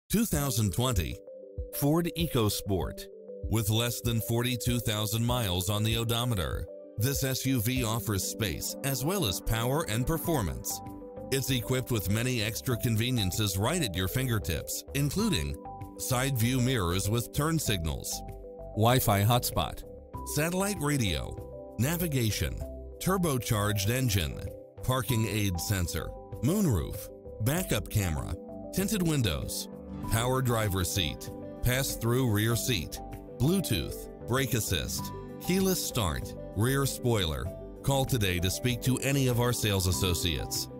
2020 Ford EcoSport. With less than 42,000 miles on the odometer, this SUV offers space as well as power and performance. It's equipped with many extra conveniences right at your fingertips, including side view mirrors with turn signals, Wi-Fi hotspot, satellite radio, navigation, turbocharged engine, parking aid sensor, moonroof, backup camera, tinted windows, power driver seat, pass-through rear seat, Bluetooth, brake assist, keyless start, rear spoiler. Call today to speak to any of our sales associates.